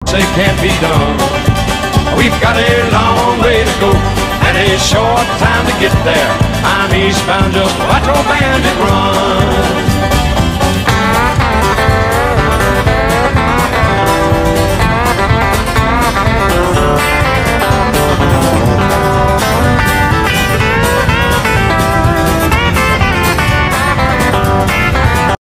they can't be done. We've got a long way to go and a short time to get there. I'm eastbound, just watch old bandit run.